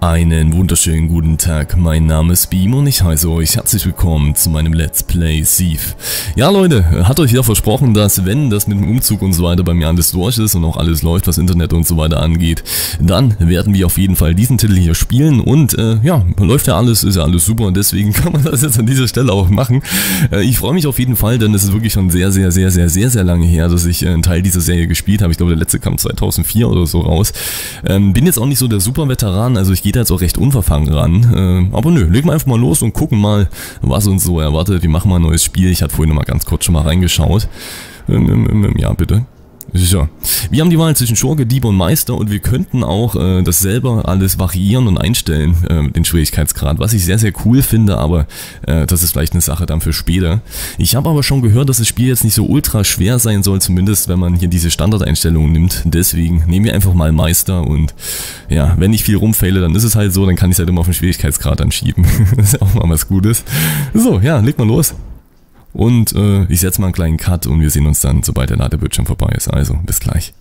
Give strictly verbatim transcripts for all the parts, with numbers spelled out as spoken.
Einen wunderschönen guten Tag, mein Name ist Beam und ich heiße euch herzlich willkommen zu meinem Let's Play Thief. Ja Leute, hat euch ja versprochen, dass wenn das mit dem Umzug und so weiter bei mir alles durch ist und auch alles läuft, was Internet und so weiter angeht, dann werden wir auf jeden Fall diesen Titel hier spielen und äh, ja, läuft ja alles, ist ja alles super und deswegen kann man das jetzt an dieser Stelle auch machen. Äh, ich freue mich auf jeden Fall, denn es ist wirklich schon sehr, sehr, sehr, sehr, sehr, sehr lange her, dass ich äh, einen Teil dieser Serie gespielt habe. Ich glaube, der letzte kam zweitausendvier oder so raus. Ähm, bin jetzt auch nicht so der Super-Veteran, also ich gehe da jetzt auch recht unverfangen ran. Äh, aber nö, legen wir einfach mal los und gucken mal, was uns so erwartet. Wir machen mal ein neues Spiel. Ich hatte vorhin noch mal ganz kurz schon mal reingeschaut. Ähm, ähm, ja, bitte. So. Wir haben die Wahl zwischen Schurke, Dieb und Meister und wir könnten auch äh, das selber alles variieren und einstellen, äh, den Schwierigkeitsgrad, was ich sehr, sehr cool finde, aber äh, das ist vielleicht eine Sache dann für später. Ich habe aber schon gehört, dass das Spiel jetzt nicht so ultra schwer sein soll, zumindest wenn man hier diese Standardeinstellungen nimmt. Deswegen nehmen wir einfach mal Meister und ja, wenn ich viel rumfaile, dann ist es halt so, dann kann ich es halt immer auf den Schwierigkeitsgrad anschieben. Das ist auch mal was Gutes. So, ja, leg mal los. Und äh, ich setze mal einen kleinen Cut und wir sehen uns dann, sobald der Ladebildschirm vorbei ist. Also, bis gleich.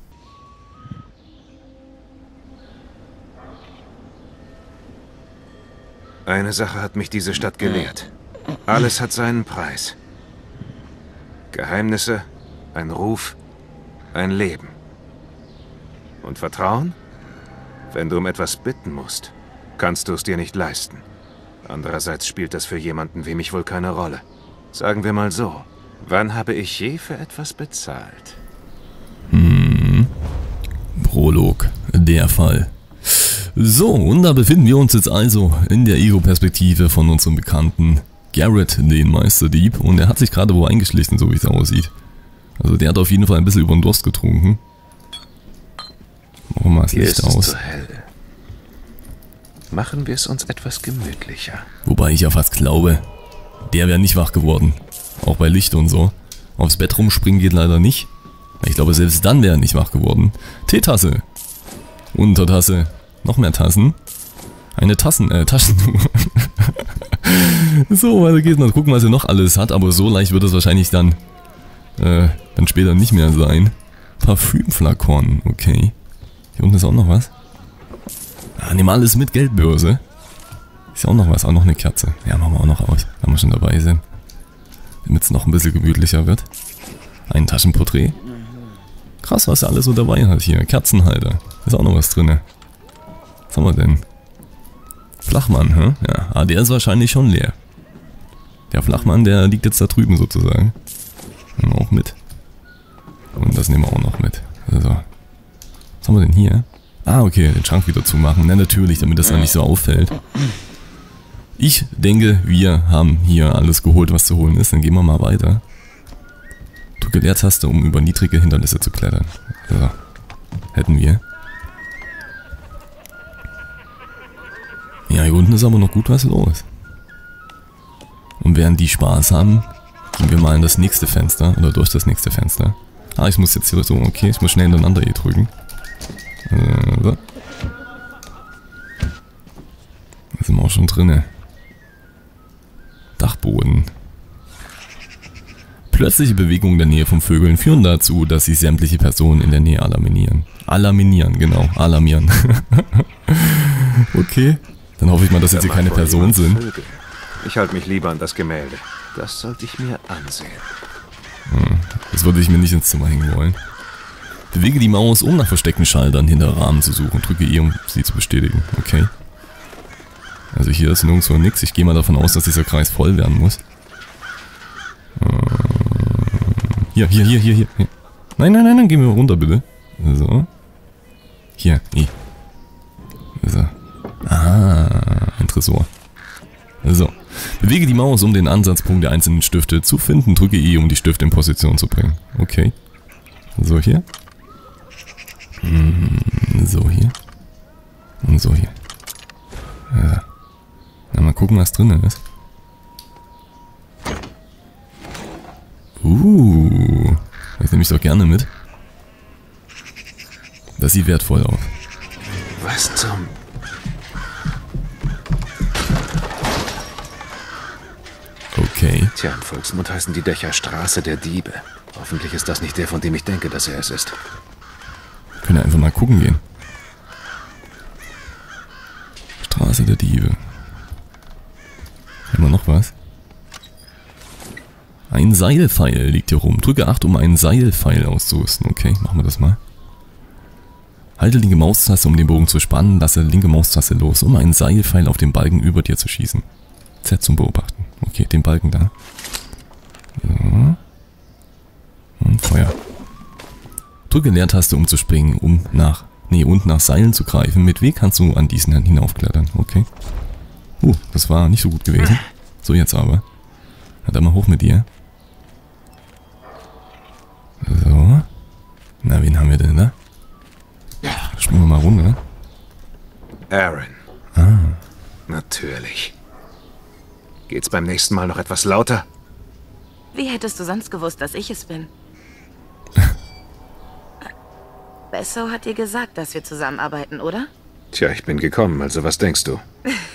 Eine Sache hat mich diese Stadt gelehrt. Alles hat seinen Preis. Geheimnisse, ein Ruf, ein Leben. Und Vertrauen? Wenn du um etwas bitten musst, kannst du es dir nicht leisten. Andererseits spielt das für jemanden wie mich wohl keine Rolle. Sagen wir mal so, wann habe ich je für etwas bezahlt? Hm. Prolog, der Fall. So, und da befinden wir uns jetzt also in der Ego-Perspektive von unserem Bekannten Garrett, den Meisterdieb. Und er hat sich gerade wo eingeschlichen, so wie es aussieht. Also der hat auf jeden Fall ein bisschen über den Durst getrunken. Machen wir mal das Hier Licht ist es aus. zu hell. Machen wir es uns etwas gemütlicher. Wobei ich ja fast glaube, der wäre nicht wach geworden. Auch bei Licht und so. Aufs Bett rumspringen geht leider nicht. Ich glaube, selbst dann wäre er nicht wach geworden. Teetasse. Untertasse. Noch mehr Tassen. Eine Tassen, äh, Taschenuhr. So, weiter geht's. Mal gucken, was er noch alles hat. Aber so leicht wird es wahrscheinlich dann, äh, dann später nicht mehr sein. Parfümflakon. Okay. Hier unten ist auch noch was. Ah, nehmen wir alles mit. Geldbörse. Ist ja auch noch was, auch noch eine Kerze. Ja, machen wir auch noch aus, wenn wir schon dabei sind. Damit es noch ein bisschen gemütlicher wird. Ein Taschenporträt. Krass, was er alles so dabei hat hier. Kerzenhalter. Ist auch noch was drin. Was haben wir denn? Flachmann, hä? Ja, ah, der ist wahrscheinlich schon leer. Der Flachmann, der liegt jetzt da drüben sozusagen. Nehmen wir auch mit. Und das nehmen wir auch noch mit. So. Was haben wir denn hier? Ah, okay, den Schrank wieder zumachen. Na, natürlich, damit das dann nicht so auffällt. Ich denke, wir haben hier alles geholt, was zu holen ist. Dann gehen wir mal weiter. Drücke Leertaste, um über niedrige Hindernisse zu klettern. So. Hätten wir. Ja, hier unten ist aber noch gut was los. Und während die Spaß haben, gehen wir mal in das nächste Fenster. Oder durch das nächste Fenster. Ah, ich muss jetzt hier so, okay, ich muss schnell hintereinander hier drücken. So. Da sind wir auch schon drinne. Dachboden. Plötzliche Bewegungen in der Nähe von Vögeln führen dazu, dass sie sämtliche Personen in der Nähe alarmieren. Alarmieren, genau. Alarmieren. Okay. Dann hoffe ich mal, dass jetzt hier keine Personen sind. Vögel. Ich halte mich lieber an das Gemälde. Das sollte ich mir ansehen. Hm, das würde ich mir nicht ins Zimmer hängen wollen. Bewege die Maus, um nach versteckten Schaltern hinter Rahmen zu suchen. Drücke E, um sie zu bestätigen. Okay. Also hier ist nirgendwo nichts. Ich gehe mal davon aus, dass dieser Kreis voll werden muss. Hier, hier, hier, hier, hier. Nein, nein, nein, dann gehen wir runter, bitte. So. Hier, E. So. Ah, ein Tresor. So. Bewege die Maus, um den Ansatzpunkt der einzelnen Stifte zu finden. Drücke E, um die Stifte in Position zu bringen. Okay. So, hier. So, hier. Und so, hier. Ja. Na, mal gucken, was drin ist. Uh. Das nehme ich doch gerne mit. Das sieht wertvoll aus. Was zum... Okay. Tja, im Volksmund heißen die Dächer Straße der Diebe. Hoffentlich ist das nicht der, von dem ich denke, dass er es ist. Können wir einfach mal gucken gehen. Nase der Diebe. Haben wir noch was? Ein Seilpfeil liegt hier rum. Drücke acht, um einen Seilpfeil auszurüsten. Okay, machen wir das mal. Halte linke Maustaste, um den Bogen zu spannen. Lasse linke Maustaste los, um einen Seilpfeil auf den Balken über dir zu schießen. Z zum Beobachten. Okay, den Balken da. So. Und Feuer. Drücke Leertaste, um zu springen, um nach... Nee, und nach Seilen zu greifen. Mit W kannst du an diesen hinaufklettern. Okay. Uh, das war nicht so gut gewesen. So, jetzt aber. Na, dann mal hoch mit dir. So. Na, wen haben wir denn da? Springen wir mal runter. Aaron. Ah. Natürlich. Geht's beim nächsten Mal noch etwas lauter? Wie hättest du sonst gewusst, dass ich es bin? Besso hat dir gesagt, dass wir zusammenarbeiten, oder? Tja, ich bin gekommen, also was denkst du?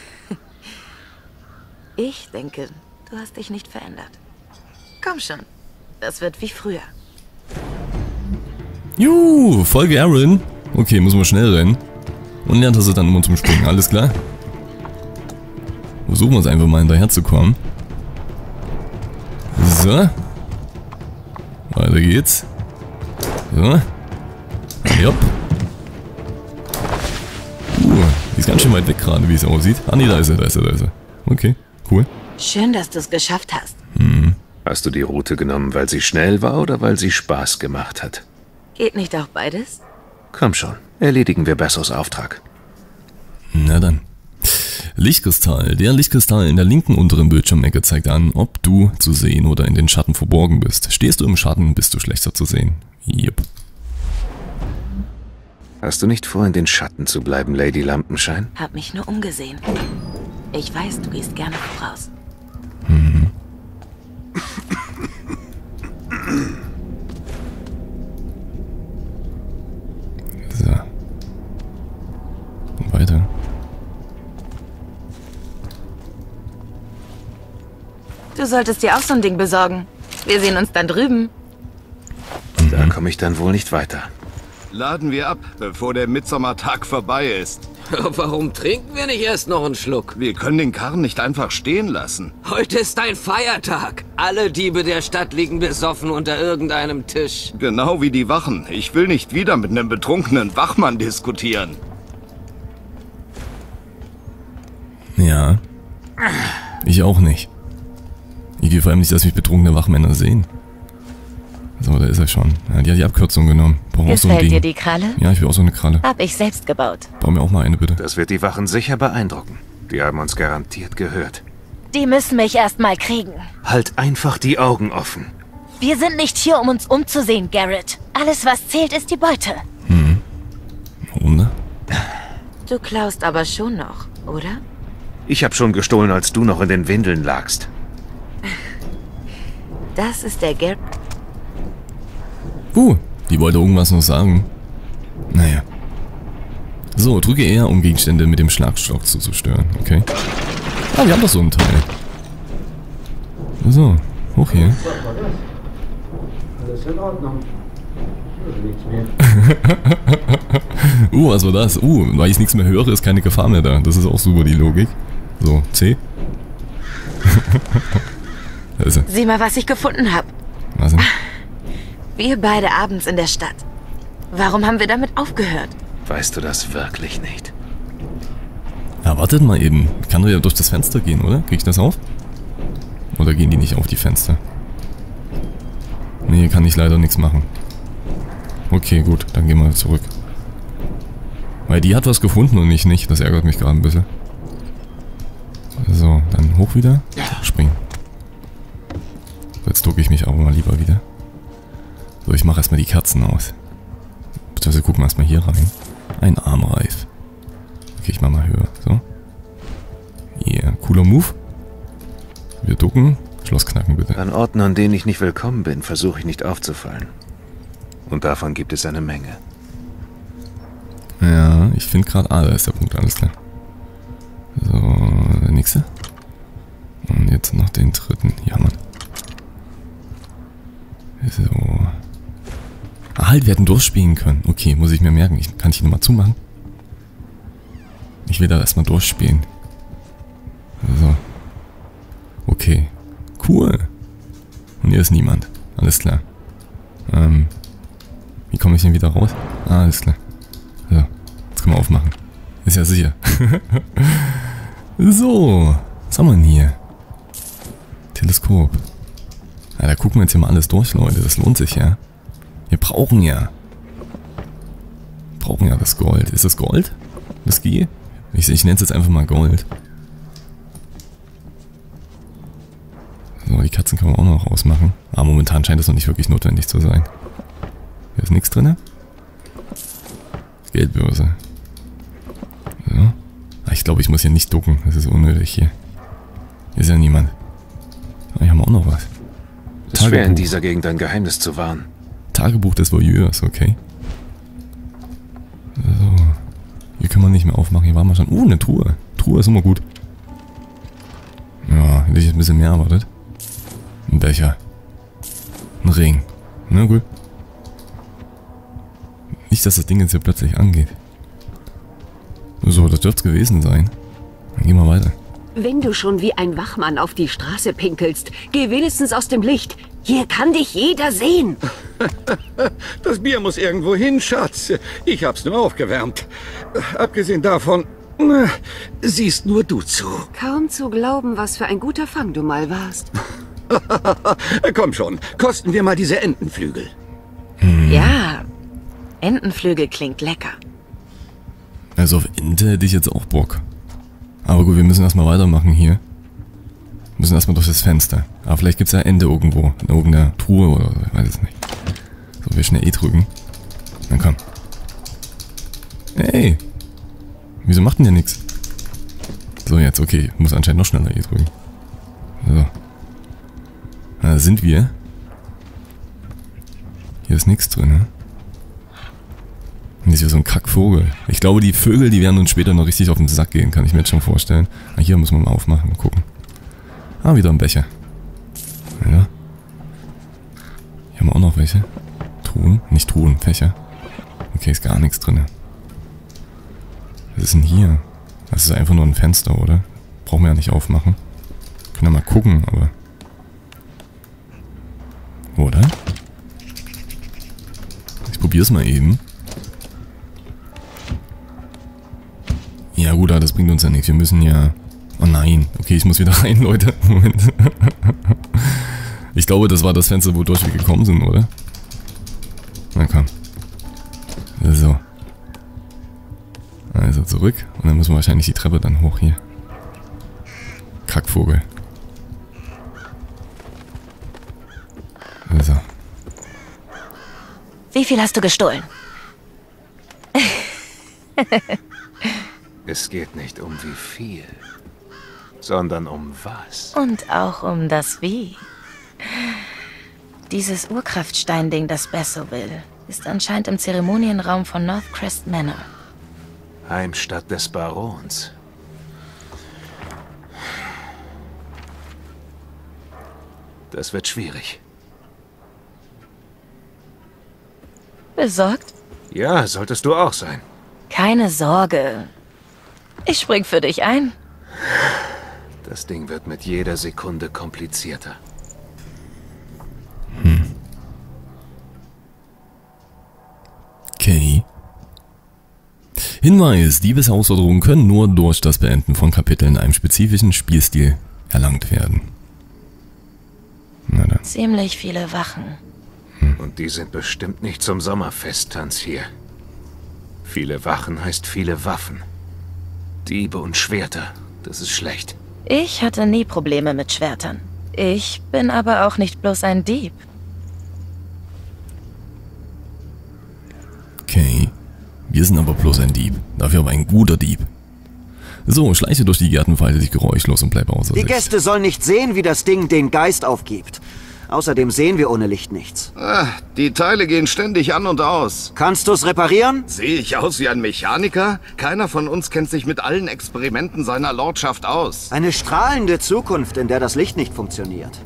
Ich denke, du hast dich nicht verändert. Komm schon, das wird wie früher. Juhu, Folge Aaron. Okay, müssen wir schnell rennen. Und lernt das dann immer zum Springen, alles klar? Versuchen wir es einfach mal hinterher zu kommen. So. Weiter geht's. So. Jupp. Uh, die ist ganz schön weit weg gerade, wie es aussieht. Ah ne, da ist er, da ist er, da ist er. Okay, cool. Schön, dass du es geschafft hast. Hm. Hast du die Route genommen, weil sie schnell war oder weil sie Spaß gemacht hat? Geht nicht auch beides? Komm schon, erledigen wir Bessos Auftrag. Na dann. Lichtkristall. Der Lichtkristall in der linken unteren Bildschirmecke zeigt an, ob du zu sehen oder in den Schatten verborgen bist. Stehst du im Schatten, bist du schlechter zu sehen. Yep. Hast du nicht vor, in den Schatten zu bleiben, Lady Lampenschein? Hab mich nur umgesehen. Ich weiß, du gehst gerne voraus. Mhm. So. Und weiter. Du solltest dir auch so ein Ding besorgen. Wir sehen uns dann drüben. Mhm. Da komme ich dann wohl nicht weiter. Laden wir ab, bevor der Mitsommertag vorbei ist. Warum trinken wir nicht erst noch einen Schluck? Wir können den Karren nicht einfach stehen lassen. Heute ist ein Feiertag. Alle Diebe der Stadt liegen besoffen unter irgendeinem Tisch. Genau wie die Wachen. Ich will nicht wieder mit einem betrunkenen Wachmann diskutieren. Ja. Ich auch nicht. Ich will vor allem nicht, dass mich betrunkene Wachmänner sehen. So, da ist er schon. Ja, die hat die Abkürzung genommen. Brauch auch so ein Gefällt Ding. dir die Kralle? Ja, ich will auch so eine Kralle. Hab ich selbst gebaut. Bau mir auch mal eine, bitte. Das wird die Wachen sicher beeindrucken. Die haben uns garantiert gehört. Die müssen mich erst mal kriegen. Halt einfach die Augen offen. Wir sind nicht hier, um uns umzusehen, Garrett. Alles, was zählt, ist die Beute. Hm. Warum, ne? Du klaust aber schon noch, oder? Ich habe schon gestohlen, als du noch in den Windeln lagst. Das ist der Garrett. Uh, die wollte irgendwas noch sagen. Naja. So, drücke R, um Gegenstände mit dem Schlagstock zu zerstören. Okay. Ah, wir haben doch so einen Teil. So, hoch hier. Alles in Ordnung. Nichts mehr. uh, was war das? Uh, weil ich nichts mehr höre, ist keine Gefahr mehr da. Das ist auch super die Logik. So, C. Da ist er. Sieh mal, was ich gefunden habe. Was denn? Wir beide abends in der Stadt. Warum haben wir damit aufgehört? Weißt du das wirklich nicht? Ja, wartet mal eben. Ich kann doch ja durch das Fenster gehen, oder? Krieg ich das auf? Oder gehen die nicht auf die Fenster? Nee, kann ich leider nichts machen. Okay, gut, dann gehen wir zurück. Weil die hat was gefunden und ich nicht. Das ärgert mich gerade ein bisschen. So, dann hoch wieder. Springen. Jetzt ducke ich mich aber mal lieber wieder. So, ich mache erstmal die Kerzen aus. Beziehungsweise gucken wir erstmal hier rein. Ein Armreif. Okay, ich mach mal höher. So. Yeah, cooler Move. Wir ducken. Schloss knacken bitte. An Orten, an denen ich nicht willkommen bin, versuche ich nicht aufzufallen. Und davon gibt es eine Menge. Ja, ich finde gerade... Ah, da ist der Punkt, alles klar. So, der nächste. Und jetzt noch den dritten. Ja, Mann. So. Ah, halt, wir hätten durchspielen können. Okay, muss ich mir merken. Ich, kann ich ihn nochmal zumachen? Ich will da erstmal durchspielen. Okay. Cool. Und hier ist niemand. Alles klar. Ähm. Wie komme ich denn wieder raus? Ah, alles klar. So. Jetzt können wir aufmachen. Ist ja sicher. So. Was haben wir denn hier? Teleskop. Ja, da gucken wir jetzt hier mal alles durch, Leute. Das lohnt sich ja. Wir brauchen ja. Brauchen ja das Gold. Ist das Gold? Das G? Ich, ich nenne es jetzt einfach mal Gold. So, die Katzen können wir auch noch ausmachen. Aber momentan scheint es noch nicht wirklich notwendig zu sein. Hier ist nichts drin. Geldbörse. So. Ah, ich glaube, ich muss hier nicht ducken. Das ist unnötig hier. Hier ist ja niemand. Ah, hier haben wir auch noch was. Es ist schwer in dieser Gegend ein Geheimnis zu wahren. Tagebuch des Voyeurs, okay. So. Hier können wir nicht mehr aufmachen. Hier waren wir schon. Uh, eine Truhe. Truhe ist immer gut. Ja, hätte ich jetzt ein bisschen mehr erwartet. Ein Becher. Ein Ring. Na gut. Nicht, dass das Ding jetzt hier plötzlich angeht. So, das dürfte es gewesen sein. Dann gehen wir weiter. Wenn du schon wie ein Wachmann auf die Straße pinkelst, geh wenigstens aus dem Licht. Hier kann dich jeder sehen. Das Bier muss irgendwo hin, Schatz. Ich hab's nur aufgewärmt. Abgesehen davon, siehst nur du zu. Kaum zu glauben, was für ein guter Fang du mal warst. Komm schon, kosten wir mal diese Entenflügel. Hm. Ja, Entenflügel klingt lecker. Also auf Ente hätte ich jetzt auch Bock. Aber gut, wir müssen erstmal weitermachen hier. Wir müssen erstmal durch das Fenster. Aber vielleicht gibt es ja Ente irgendwo. In irgendeiner Truhe oder so. Ich weiß es nicht. So, wir schnell E drücken. Dann komm. Hey! Wieso macht denn der nichts? So, jetzt, okay. Ich muss anscheinend noch schneller E drücken. So. Da sind wir. Hier ist nichts drin, ne? Und das ist ja so ein Kackvogel. Ich glaube, die Vögel, die werden uns später noch richtig auf den Sack gehen, kann ich mir jetzt schon vorstellen. Ah, hier müssen wir mal aufmachen und gucken. Ah, wieder ein Becher. Ja. Hier haben wir auch noch welche. Truhen? Nicht Truhen, Fächer. Okay, ist gar nichts drin. Was ist denn hier? Das ist einfach nur ein Fenster, oder? Brauchen wir ja nicht aufmachen. Können ja mal gucken, aber... Oder? Ich probier's mal eben. Ja gut, das bringt uns ja nichts. Wir müssen ja... Oh nein. Okay, ich muss wieder rein, Leute. Moment. Ich glaube, das war das Fenster, wodurch wir gekommen sind, oder? Na komm. So. Also zurück. Und dann müssen wir wahrscheinlich die Treppe dann hoch hier. Kackvogel. So. Wie viel hast du gestohlen? Es geht nicht um wie viel, sondern um was. Und auch um das Wie. Dieses Urkraftstein-Ding, das Besso will, ist anscheinend im Zeremonienraum von Northcrest Manor. Heimstatt des Barons. Das wird schwierig. Besorgt? Ja, solltest du auch sein. Keine Sorge. Ich spring für dich ein. Das Ding wird mit jeder Sekunde komplizierter. Hm. Okay. Hinweis, Diebesherausforderungen können nur durch das Beenden von Kapiteln in einem spezifischen Spielstil erlangt werden. Na dann. Ziemlich viele Wachen. Hm. Und die sind bestimmt nicht zum Sommerfesttanz hier. Viele Wachen heißt viele Waffen. Diebe und Schwerter, das ist schlecht. Ich hatte nie Probleme mit Schwertern. Ich bin aber auch nicht bloß ein Dieb. Okay. Wir sind aber bloß ein Dieb. Dafür aber ein guter Dieb. So, schleiche durch die Gärten, verhalte dich geräuschlos und bleib außer Die Sicht. Gäste sollen nicht sehen, wie das Ding den Geist aufgibt. Außerdem sehen wir ohne Licht nichts. Ah, die Teile gehen ständig an und aus. Kannst du's reparieren? Sehe ich aus wie ein Mechaniker? Keiner von uns kennt sich mit allen Experimenten seiner Lordschaft aus. Eine strahlende Zukunft, in der das Licht nicht funktioniert.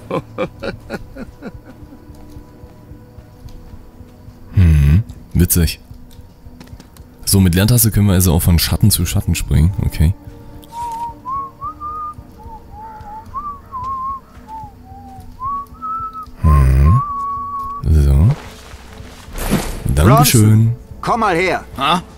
Hm, witzig. So, mit Lerntaste können wir also auch von Schatten zu Schatten springen. Okay. Dankeschön. Komm mal her. Ha?